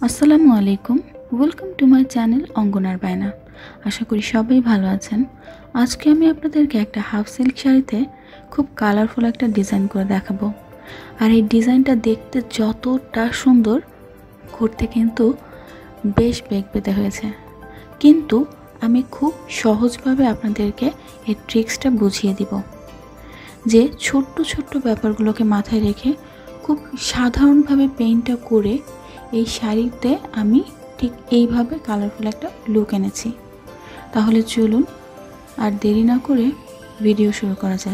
আসসালামু আলাইকুম। Welcome to my channel অঙ্গনার বায়না। আশা করি সবাই ভালো আছেন। আজকে আমি আপনাদেরকে একটা হাফ সিল্ক শাড়িতে খুব কালারফুল একটা ডিজাইন করে দেখাবো। আর এই ডিজাইনটা দেখতে যতটা সুন্দর, করতে কিন্তু বেশ বেগ পেতে হয়েছে। কিন্তু আমি খুব সহজভাবে আপনাদেরকে এই ট্রিক্সটা বুঝিয়ে দিব, যে ছোট্ট ছোট্ট ব্যাপারগুলোকে মাথায় রেখে খুব সাধারণভাবে পেইন্টটা করে এই শাড়িতে আমি ঠিক এইভাবে কালারফুল একটা লুক এনেছি। তাহলে চলুন আর দেরি না করে ভিডিও শুরু করা যাক।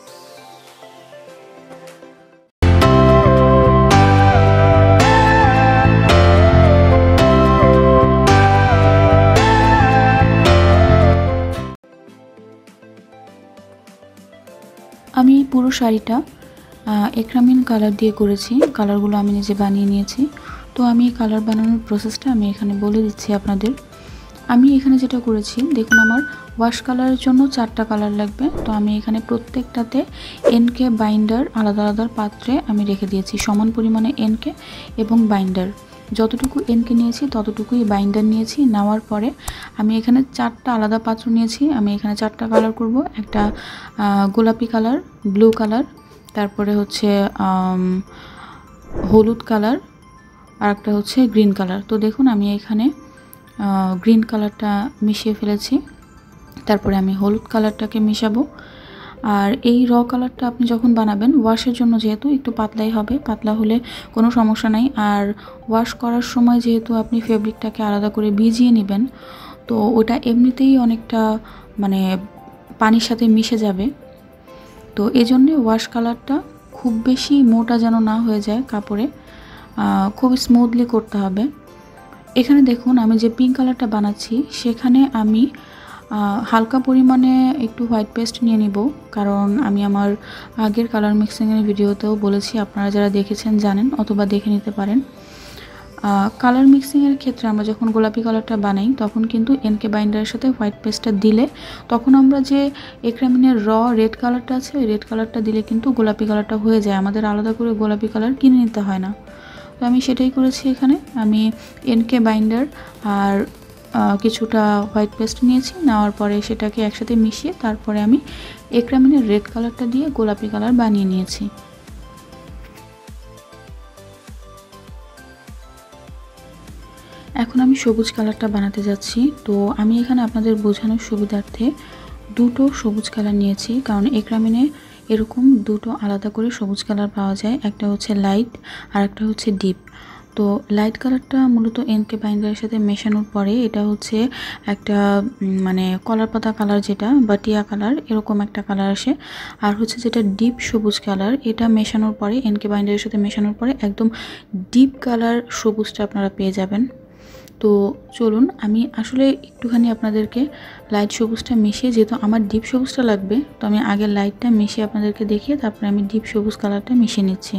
আমি পুরো শাড়িটা একরামিন কালার দিয়ে করেছি। কালারগুলো আমি নিজে বানিয়ে নিয়েছি। তো আমি কালার বানানোর প্রসেসটা আমি এখানে বলে দিচ্ছি আপনাদের। আমি এখানে যেটা করেছি, দেখুন আমার ওয়াশ কালারের জন্য 4টা কালার লাগবে। তো আমি এখানে প্রত্যেকটাতে এনকে বাইন্ডার আলাদা আলাদা পাত্রে আমি রেখে দিয়েছি, সমান পরিমাণে এনকে এবং বাইন্ডার। যতটুকু এনকে নিয়েছি ততটুকুই বাইন্ডার নিয়েছি। নেওয়ার পরে আমি এখানে 4টা আলাদা পাত্র নিয়েছি। আমি এখানে 4টা কালার করব। একটা গোলাপি কালার, ব্লু কালার, তারপরে হচ্ছে হলুদ কালার, আর একটা হচ্ছে গ্রিন কালার। তো দেখুন আমি এখানে গ্রিন কালারটা মিশিয়ে ফেলেছি। তারপরে আমি হলুদ কালারটাকে মিশাবো। আর এই র কালারটা আপনি যখন বানাবেন, ওয়াশের জন্য যেহেতু একটু পাতলাই হবে, পাতলা হলে কোনো সমস্যা নাই। আর ওয়াশ করার সময় যেহেতু আপনি ফেব্রিকটাকে আলাদা করে ভিজিয়ে নেবেন, তো ওটা এমনিতেই অনেকটা মানে পানির সাথে মিশে যাবে। তো এই জন্যে ওয়াশ কালারটা খুব বেশি মোটা যেন না হয়ে যায় কাপড়ে, খুব স্মুথলি করতে হবে। এখানে দেখুন আমি যে পিঙ্ক কালারটা বানাচ্ছি, সেখানে আমি হালকা পরিমাণে একটু হোয়াইট পেস্ট নিয়ে নিব। কারণ আমি আমার আগের কালার মিক্সিংয়ের ভিডিওতেও বলেছি, আপনারা যারা দেখেছেন জানেন, অথবা দেখে নিতে পারেন। কালার মিক্সিংয়ের ক্ষেত্রে আমরা যখন গোলাপি কালারটা বানাই, তখন কিন্তু এনকে বাইন্ডারের সাথে হোয়াইট পেস্টটা দিলে, তখন আমরা যে একরামিনের রেড কালারটা আছে, ওই রেড কালারটা দিলে কিন্তু গোলাপি কালারটা হয়ে যায়, আমাদের আলাদা করে গোলাপি কালার কিনে নিতে হয় না। তো আমি সেটাই করেছি। এখানে আমি এনকে বাইন্ডার আর কিছুটা হোয়াইট পেস্ট নিয়েছি। নেওয়ার পরে সেটাকে একসাথে মিশিয়ে তারপরে আমি একরামিনের রেড কালারটা দিয়ে গোলাপি কালার বানিয়ে নিয়েছি। এখন আমি সবুজ কালারটা বানাতে যাচ্ছি। তো আমি এখানে আপনাদের বোঝানোর সুবিধার্থে দুটো সবুজ কালার নিয়েছি, কারণ একরামিনে এরকম দুটো আলাদা করে সবুজ কালার পাওয়া যায়। একটা হচ্ছে লাইট আর একটা হচ্ছে ডিপ। তো লাইট কালারটা মূলত এনকে বাইন্ডারের সাথে মেশানোর পরে এটা হচ্ছে একটা মানে কলার পাতা কালার, যেটা বা টিয়া কালার, এরকম একটা কালার আসে। আর হচ্ছে যেটা ডিপ সবুজ কালার, এটা মেশানোর পরে এনকে বাইন্ডারের সাথে মেশানোর পরে একদম ডিপ কালার সবুজটা আপনারা পেয়ে যাবেন। তো চলুন আমি আসলে একটুখানি আপনাদেরকে লাইট সবুজটা মিশিয়ে, যেহেতু আমার ডিপ সবুজটা লাগবে, তো আমি আগে লাইটটা মিশিয়ে আপনাদেরকে দেখিয়ে তারপরে আমি ডিপ সবুজ কালারটা মিশিয়ে নিচ্ছি।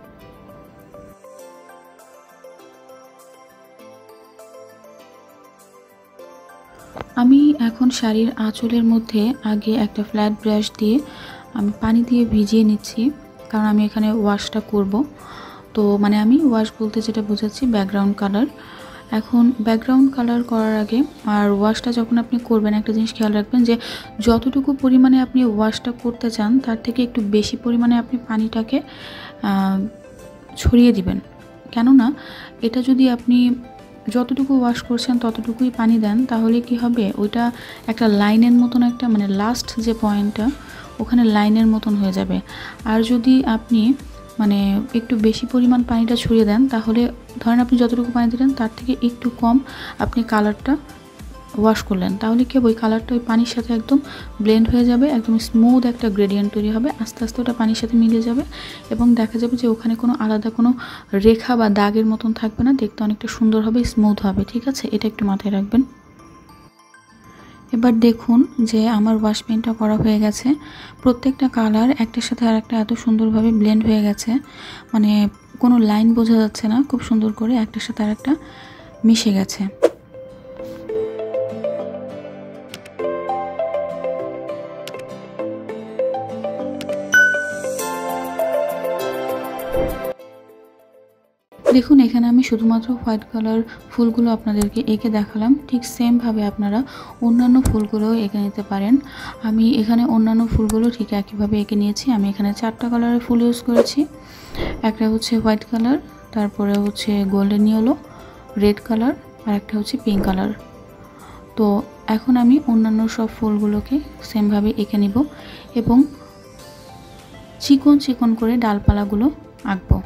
আমি এখন শাড়ির আঁচলের মধ্যে আগে একটা ফ্ল্যাট ব্রাশ দিয়ে আমি পানি দিয়ে ভিজিয়ে নিচ্ছি, কারণ আমি এখানে ওয়াশটা করব। তো মানে আমি ওয়াশ বলতে যেটা বোঝাচ্ছি, ব্যাকগ্রাউন্ড কালার। এখন ব্যাকগ্রাউন্ড কালার করার আগে আর ওয়াশটা যখন আপনি করবেন, একটা জিনিস খেয়াল রাখবেন যে যতটুকু পরিমাণে আপনি ওয়াশটা করতে চান, তার থেকে একটু বেশি পরিমাণে আপনি পানিটাকে ছড়িয়ে দিবেন। কেননা এটা যদি আপনি যতটুকু ওয়াশ করছেন ততটুকুই পানি দেন, তাহলে কি হবে, ওইটা একটা লাইনের মতন, একটা মানে লাস্ট যে পয়েন্টটা, ওখানে লাইনের মতন হয়ে যাবে। আর যদি আপনি মানে একটু বেশি পরিমাণ পানিটা ছড়িয়ে দেন, তাহলে ধরেন আপনি যতটুকু পানি দিলেন তার থেকে একটু কম আপনি কালারটা ওয়াশ করলেন, তাহলে কি ওই কালারটা ওই পানির সাথে একদম ব্লেন্ড হয়ে যাবে, একদম স্মুথ একটা গ্রেডিয়েন্ট তৈরি হবে। আস্তে আস্তে ওটা পানির সাথে মিলে যাবে এবং দেখা যাবে যে ওখানে কোনো আলাদা কোনো রেখা বা দাগের মতন থাকবে না, দেখতে অনেকটা সুন্দর হবে, স্মুথ হবে। ঠিক আছে, এটা একটু মাথায় রাখবেন। এবার দেখুন যে আমার ওয়াশ পেনটা করা হয়ে গেছে। প্রত্যেকটা কালার একটার সাথে আর একটা এত সুন্দরভাবে ব্লেন্ড হয়ে গেছে, মানে কোনো লাইন বোঝা যাচ্ছে না, খুব সুন্দর করে একটার সাথে আর একটা মিশে গেছে। দেখুন এখানে আমি শুধুমাত্র হোয়াইট কালার ফুলগুলো আপনাদেরকে এঁকে দেখালাম। ঠিক সেমভাবে আপনারা অন্যান্য ফুলগুলোও এঁকে নিতে পারেন। আমি এখানে অন্যান্য ফুলগুলো ঠিক একইভাবে এঁকে নিয়েছি। আমি এখানে 4টা কালারের ফুল ইউজ করেছি। একটা হচ্ছে হোয়াইট কালার, তারপরে হচ্ছে গোল্ডেন ইয়েলো, রেড কালার, আর একটা হচ্ছে পিঙ্ক কালার। তো এখন আমি অন্যান্য সব ফুলগুলোকে সেমভাবে এঁকে নিব এবং চিকন চিকন করে ডালপালাগুলো আঁকবো।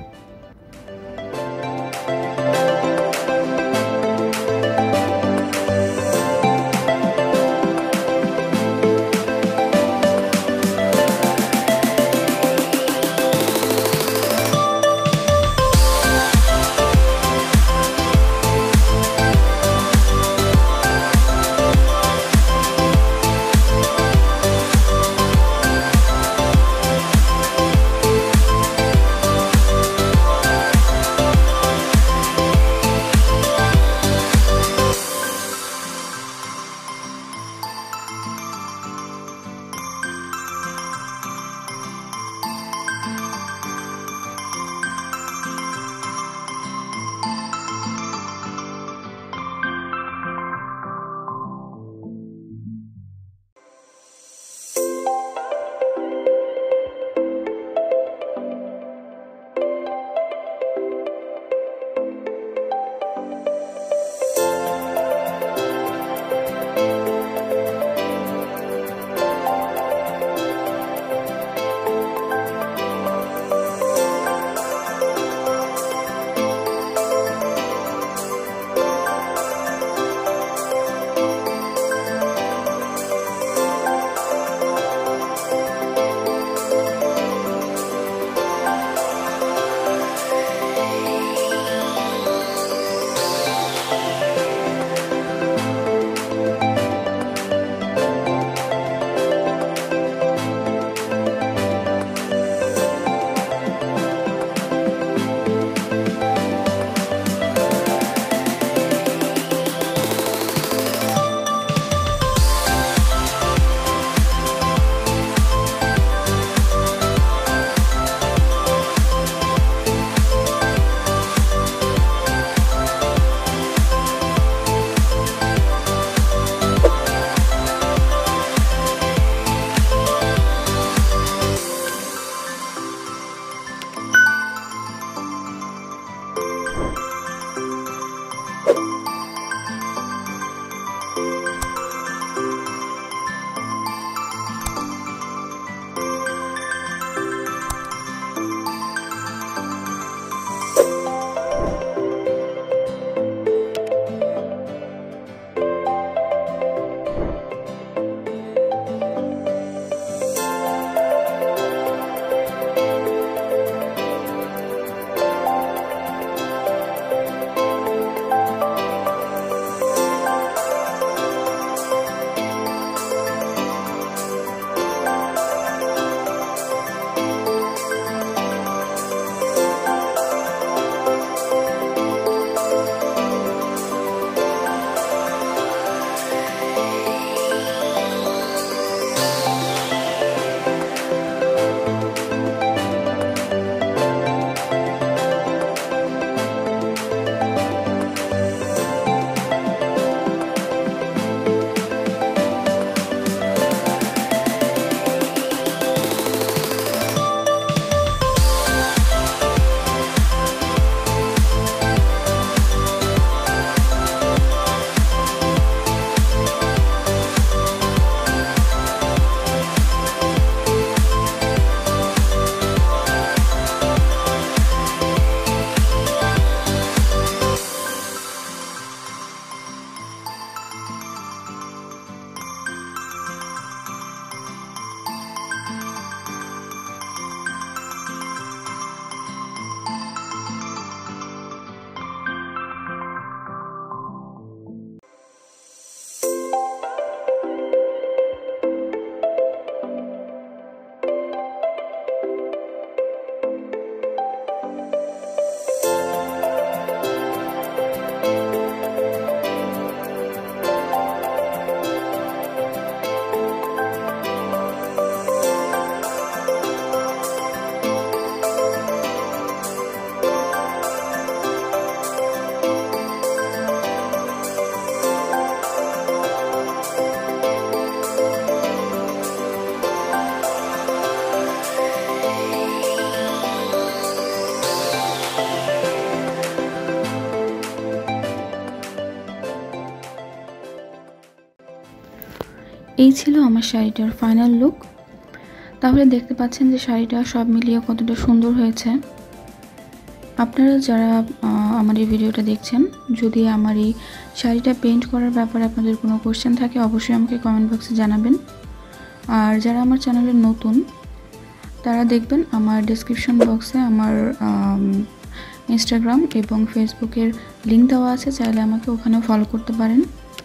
এই ছিল আমার শাড়িটার ফাইনাল লুক। তাহলে দেখতে পাচ্ছেন যে শাড়িটা সব মিলিয়ে কতটা সুন্দর হয়েছে। আপনারা যারা আমার এই ভিডিওটা দেখছেন, যদি আমার এই শাড়িটা পেইন্ট করার ব্যাপারে আপনাদের কোনো কোশ্চেন থাকে অবশ্যই আমাকে কমেন্ট বক্সে জানাবেন। আর যারা আমার চ্যানেলে নতুন তারা দেখবেন আমার ডেসক্রিপশন বক্সে আমার ইনস্টাগ্রাম এবং ফেসবুকের লিঙ্ক দেওয়া আছে, চাইলে আমাকে ওখানেও ফলো করতে পারেন।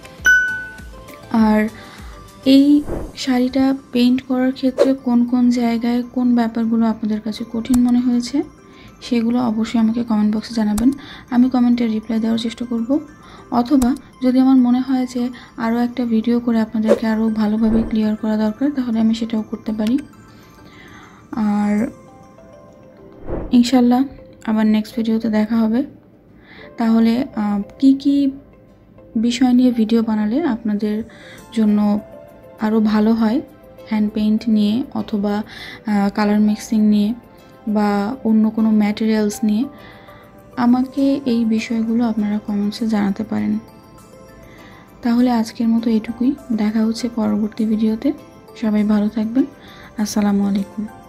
আর এই শাড়িটা পেইন্ট করার ক্ষেত্রে কোন কোন জায়গায় কোন ব্যাপারগুলো আপনাদের কাছে কঠিন মনে হয়েছে সেগুলো অবশ্যই আমাকে কমেন্ট বক্সে জানাবেন। আমি কমেন্টে রিপ্লাই দেওয়ার চেষ্টা করব, অথবা যদি আমার মনে হয় যে আরও একটা ভিডিও করে আপনাদেরকে আরও ভালোভাবে ক্লিয়ার করা দরকার, তাহলে আমি সেটাও করতে পারি। আর ইনশাল্লাহ আবার নেক্সট ভিডিওতে দেখা হবে। তাহলে কি কি বিষয় নিয়ে ভিডিও বানালে আপনাদের জন্য আরও ভালো হয়, হ্যান্ড পেইন্ট নিয়ে অথবা কালার মিক্সিং নিয়ে বা অন্য কোনো ম্যাটেরিয়ালস নিয়ে, আমাকে এই বিষয়গুলো আপনারা কমেন্টসে জানাতে পারেন। তাহলে আজকের মতো এটুকুই, দেখা হচ্ছে পরবর্তী ভিডিওতে। সবাই ভালো থাকবেন। আসসালামু আলাইকুম।